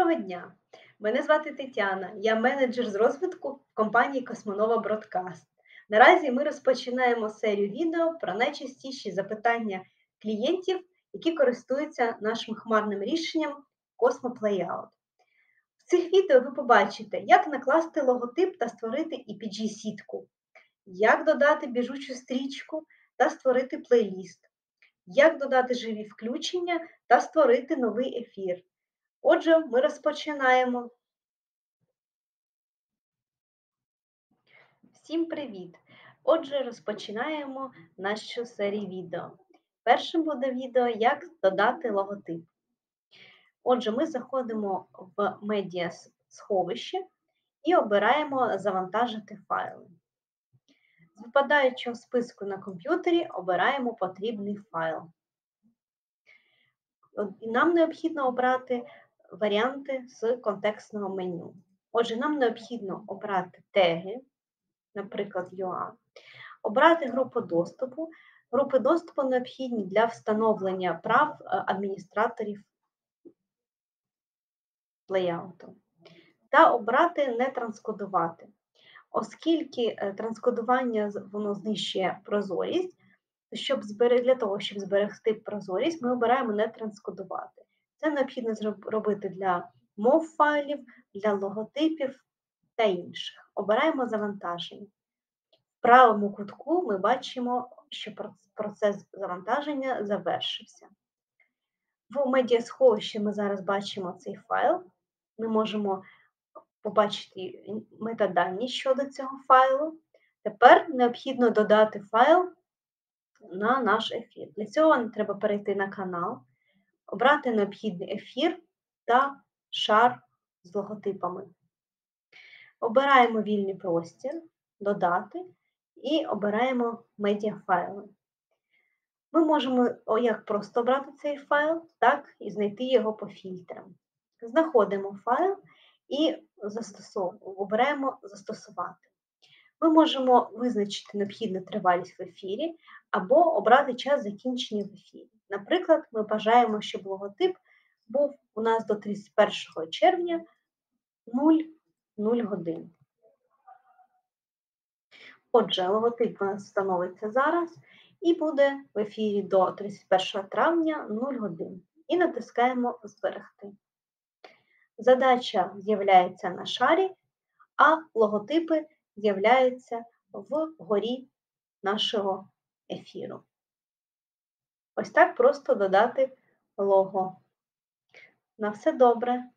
Доброго дня! Мене звати Тетяна, я менеджер з розвитку в компанії Космонова Бродкаст. Наразі ми розпочинаємо серію відео про найчастіші запитання клієнтів, які користуються нашим хмарним рішенням Cosmo Playout. В цих відео ви побачите, як накласти логотип та створити EPG-сітку, як додати біжучу стрічку та створити плейліст, як додати живі включення та створити новий ефір. Отже, ми розпочинаємо. Всім привіт! Отже, розпочинаємо нашу серію відео. Першим буде відео, як додати логотип. Отже, ми заходимо в медіасховище і обираємо «Завантажити файли». З випадаючого списку на комп'ютері обираємо потрібний файл. Нам необхідно обрати варіанти з контекстного меню. Отже, нам необхідно обрати теги, наприклад, UA, обрати групу доступу. Групи доступу необхідні для встановлення прав адміністраторів леяуту. Та обрати «Не транскодувати». Оскільки транскодування воно знищує прозорість, для того, щоб зберегти прозорість, ми обираємо «Не транскодувати». Це необхідно робити для мов файлів, для логотипів та інших. Обираємо «Завантаження». В правому кутку ми бачимо, що процес завантаження завершився. В медіасховищі ми зараз бачимо цей файл. Ми можемо побачити метадані щодо цього файлу. Тепер необхідно додати файл на наш ефір. Для цього нам треба перейти на канал, обрати необхідний ефір та шар з логотипами. Обираємо вільний простір, додати і обираємо медіафайли. Ми можемо як просто обрати цей файл, так і знайти його по фільтрам. Знаходимо файл і обираємо «Застосувати». Ми можемо визначити необхідну тривалість в ефірі або обрати час закінчення в ефірі. Наприклад, ми бажаємо, щоб логотип був у нас до 31 червня 00 годин. Отже, логотип у нас встановиться зараз і буде в ефірі до 31 травня 0 годин. І натискаємо «Зберегти». Задача з'являється на шарі, а логотипи з'являються вгорі нашого ефіру. Ось так просто додати лого. На все добре!